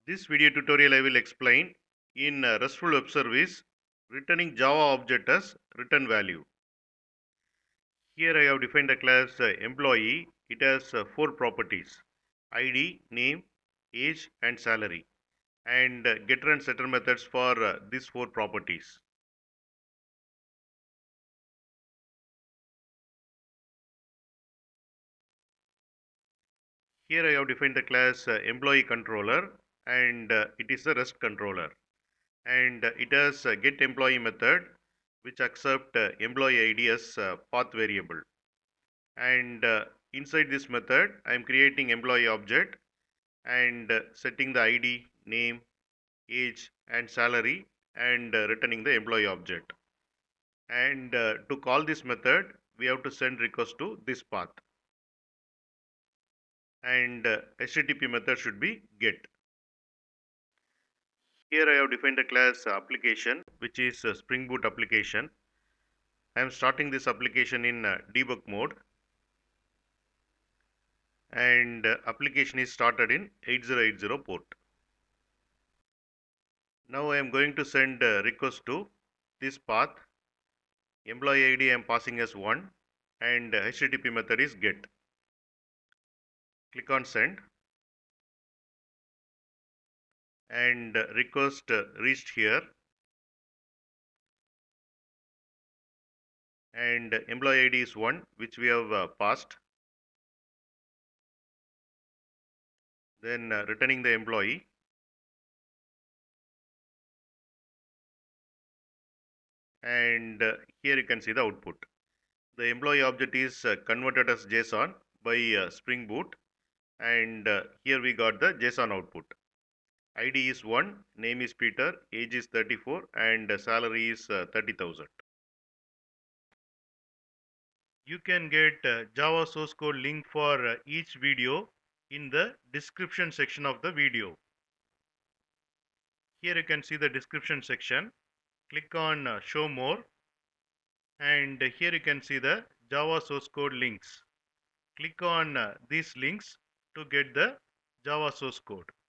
This video tutorial I will explain in RESTful Web Service returning Java object as return value. Here I have defined the class employee. It has 4 properties: ID, name, age and salary, and getter and setter methods for these 4 properties. Here I have defined the class employee controller, and it is a REST controller, and it has a get employee method which accept employee ID as path variable. And inside this method I am creating employee object and setting the ID, name, age and salary, and returning the employee object. And to call this method we have to send request to this path, and HTTP method should be get. Here I have defined the class application, which is a Spring Boot application. I am starting this application in debug mode, and application is started in 8080 port. Now I am going to send a request to this path. Employee ID I am passing as 1, and HTTP method is get. Click on send, and request reached here, and employee ID is 1 which we have passed. Then returning the employee, and here you can see the output. The employee object is converted as JSON by Spring Boot, and here we got the JSON output. ID is 1, name is Peter, age is 34, and salary is 30,000. You can get Java source code link for each video in the description section of the video. Here you can see the description section. Click on show more, and here you can see the Java source code links. Click on these links to get the Java source code.